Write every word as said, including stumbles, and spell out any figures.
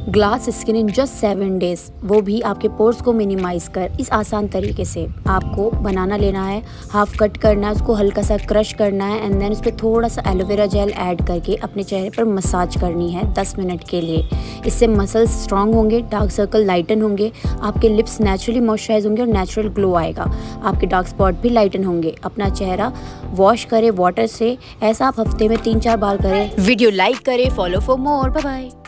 Glass skin in just seven days, वो भी आपके पोर्स को मिनिमाइज कर इस आसान तरीके से। आपको बनाना लेना है, हाफ कट करना है, उसको हल्का सा क्रश करना है एंड देन उस पर थोड़ा सा एलोवेरा जेल ऐड करके अपने चेहरे पर मसाज करनी है दस मिनट के लिए। इससे मसल्स स्ट्रांग होंगे, डार्क सर्कल लाइटन होंगे, आपके लिप्स नेचुरली मॉइस्चराइज होंगे और नेचुरल ग्लो आएगा। आपके डार्क स्पॉट भी लाइटन होंगे। अपना चेहरा वॉश करें वाटर से, ऐसा आप हफ्ते में तीन चार बार करें। वीडियो लाइक करें, follow for more, bye bye.